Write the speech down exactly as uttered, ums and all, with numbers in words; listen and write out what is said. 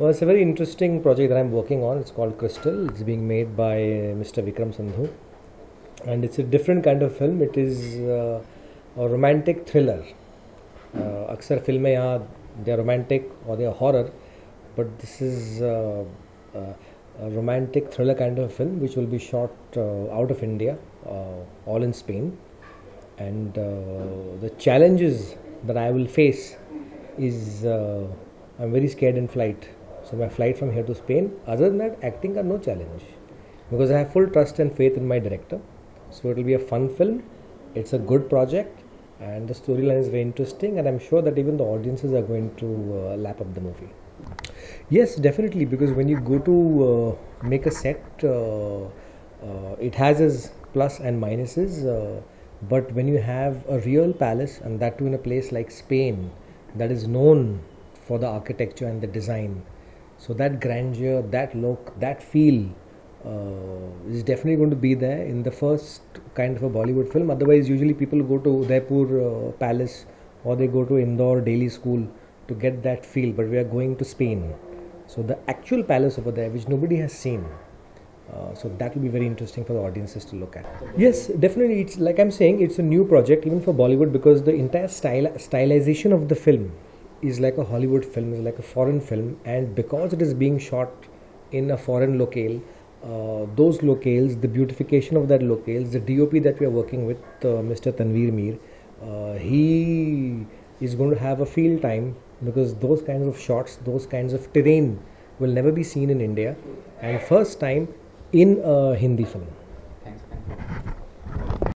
Well, it's a very interesting project that I'm working on. It's called Crystal. It's being made by Mister Vikram Sandhu, and it's a different kind of film. It is uh, a romantic thriller. Uh, अक्सर फिल्में यहाँ they are romantic or they are horror, but this is uh, uh, a romantic thriller kind of film which will be shot uh, out of India, uh, all in Spain, and uh, the challenges that I will face is uh, I'm very scared in flight. So my flight from here to Spain, other than that, acting are no challenge because I have full trust and faith in my director. So it will be a fun film. It's a good project and the storyline is very interesting, and I'm sure that even the audiences are going to uh, lap up the movie. Yes, definitely, because when you go to uh, make a set, uh, uh, it has its plus and minuses, uh, but when you have a real palace, and that too in a place like Spain that is known for the architecture and the design, so that grandeur, that look, that feel uh, is definitely going to be there in the first kind of a Bollywood film. Otherwise, usually people go to Udaipur uh, Palace or they go to Indore Daily School to get that feel, but we are going to Spain. So the actual palace over there, which nobody has seen, uh, so that will be very interesting for the audiences to look at. Yes, definitely. It's like I'm saying, it's a new project even for Bollywood because the entire style stylization of the film is like a Hollywood film, is like a foreign film, and because it is being shot in a foreign locale, uh, those locales, the beautification of that locales, the D O P that we are working with, uh, Mister Tanveer Mir, uh, he is going to have a field time because those kinds of shots, those kinds of terrain will never be seen in India, and first time in a Hindi film. Thanks. Thank you.